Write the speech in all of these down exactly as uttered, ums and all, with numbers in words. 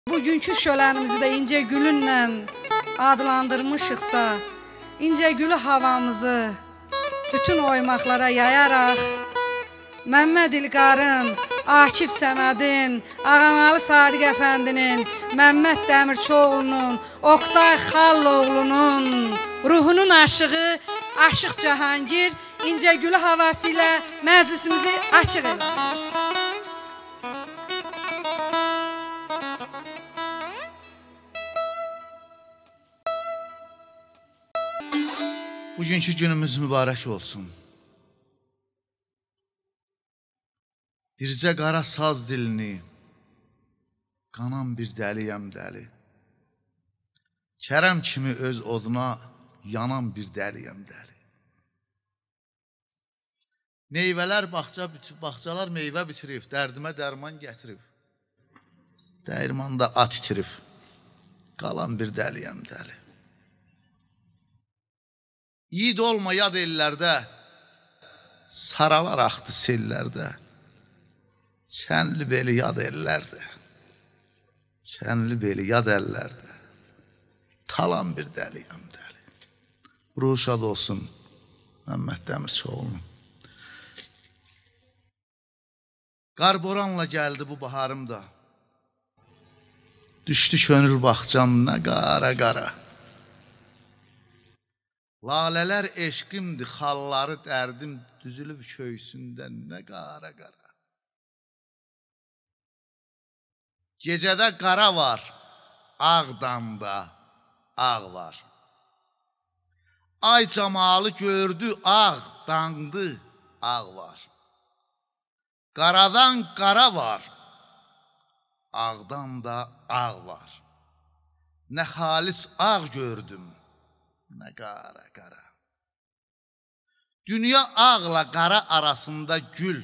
Bugünkü şölənimizi də incə gülünlə adlandırmışıqsa, incə gülü havamızı bütün oymaqlara yayaraq, Məmməd İlqarın, Akif Səmədin, Ağamalı Sadiq Əfəndinin, Məmməd Dəmirçioğlunun, Oqtay Xalloğlunun ruhunun aşığı Aşıq Cahangir incə gülü havası ilə məclisimizi açıq edir. Bugünkü günümüz mübarək olsun. Bircə qara saz dilini, qanan bir dəliyəm dəli. Kərəm kimi öz oduna yanan bir dəliyəm dəli. Meyvələr bağça, bağçalar meyvə bitirib, dərdimə dərman gətirib. Dəyirmanda at itirib, qalan bir dəliyəm dəli. Yiğid olma yad ellərdə, saralar axdı sellərdə. Çənli beli yad ellərdə, çənli beli yad əllərdə. Talan bir dəliyəm dəli. Ruhu şad olsun Məmməd Dəmirçioğlunun. Qar boranla gəldi bu baharımda. Düşdü könül baxcam nə qara qara. Lalələr eşqimdir, xalları dərdim, düzülüb köysündə nə qara qara. Gecədə qara var, Ağdamda ağ var. Ay camalı gördü, Ağdandı ağ var. Qaradan qara var, Ağdamda ağ var. Nə xalis ağ gördüm, nə qara qara. Dünya ağla qara arasında gül.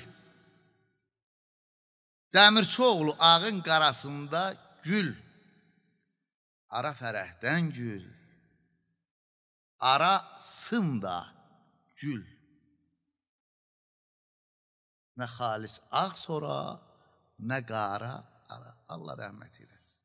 Dəmirçioğlu ağın qarasında gül. Ara fərəhdən gül. Arasında gül. Nə xalis ağ sonra, nə qara ara. Allah rəhmət eyləsin.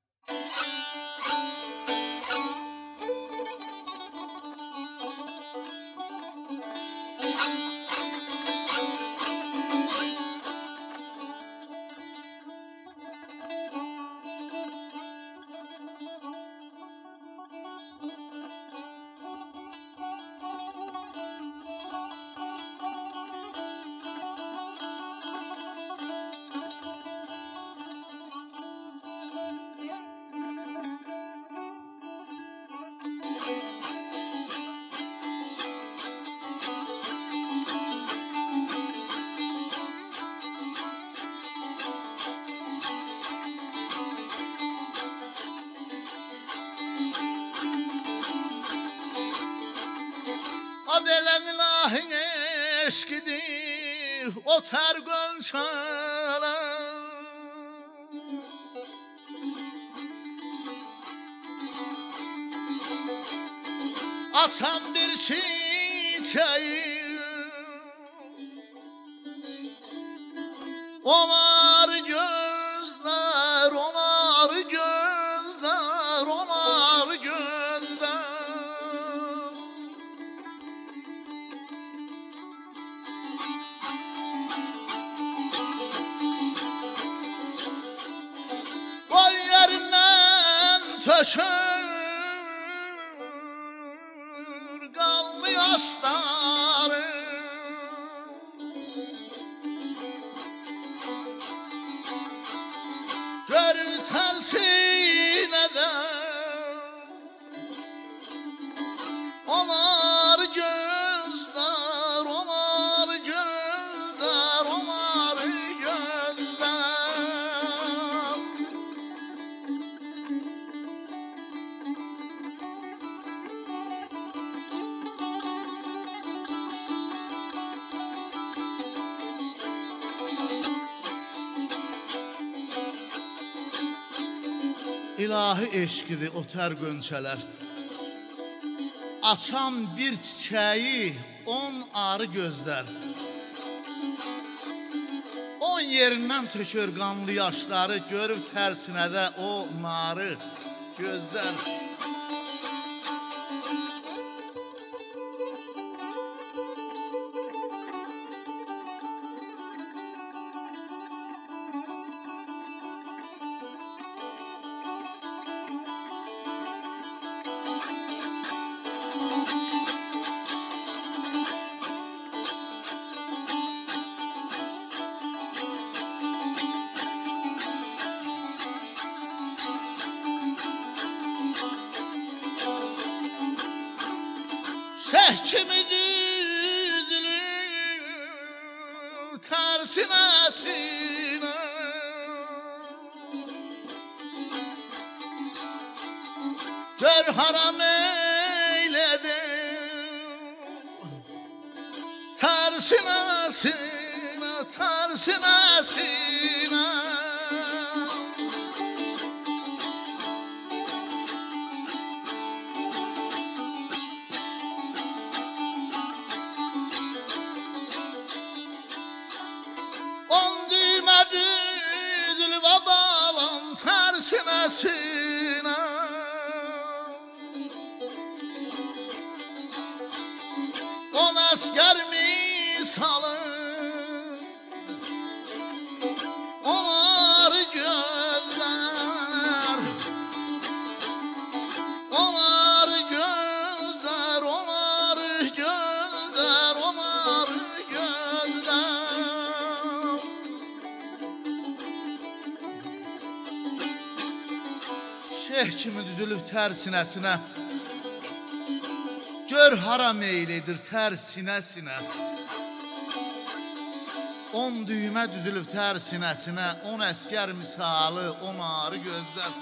Eləm ilahin eşqidir, o tər qönçələr. Açam bir çiçeği, onar gözler, onar gözler, onar gözler. Töşür qanlı yaşları, görür tərsinədə, onar gözlər, onar gözlər, onar gözlər. İlahi eşqidir o tər qönçələr. Açam bir çiçəyi on arı gözlər. On Onun yerindən tökür qanlı yaşları, görüb tərsinə də o narı gözlər. Şeh kimi düzülür tersine sine, gör haram eyledim tersine sine, tersine sine. On düğme düzül ve bağlam tersine sine, on asker misalı onar gözler, onar gözler, onar gözler, onar gözler. Şeyh kimi düzülüb tər sinəsinə, gör hara meylidir tər sinəsinə. On düymə düzülüb tər sinəsinə, on əskər misalı, on arı gözlər.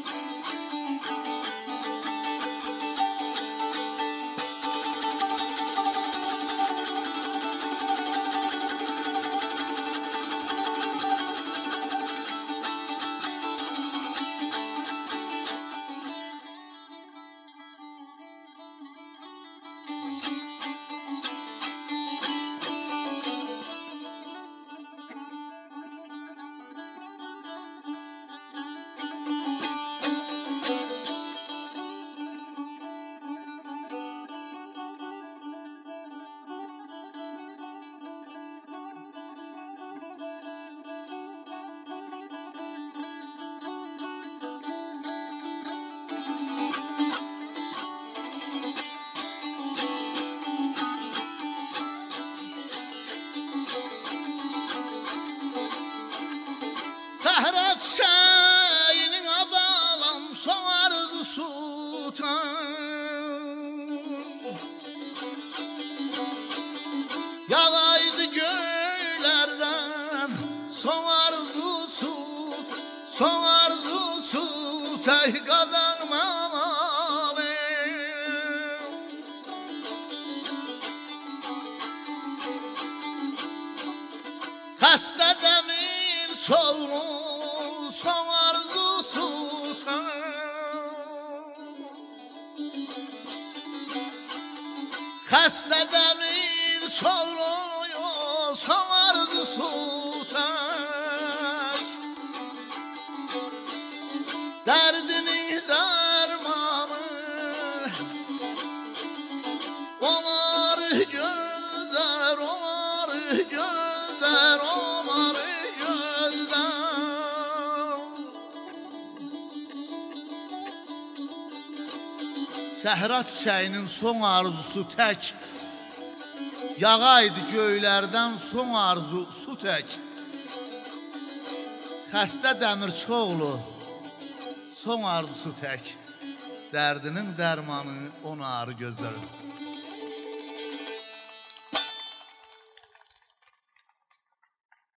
Səhrat şeyinin adalam soğardı sultan, yağaydı göylərdən soğardı sut, soğardı sut, ey qadan mənalim. Xəstə dəmir çolmu soğardı sultan, xəstə dəmir çolmuyu soğardı sultan. Dərdinin dərmanı onlar gözlər, onlar gözlər, onlar Səhra çiçəyinin son arzusu tək, yağaydı göylərdən son arzu su tək. Xəstə Dəmirçioğlu son arzusu tək, dərdinin dərmanı on arı gözlərim.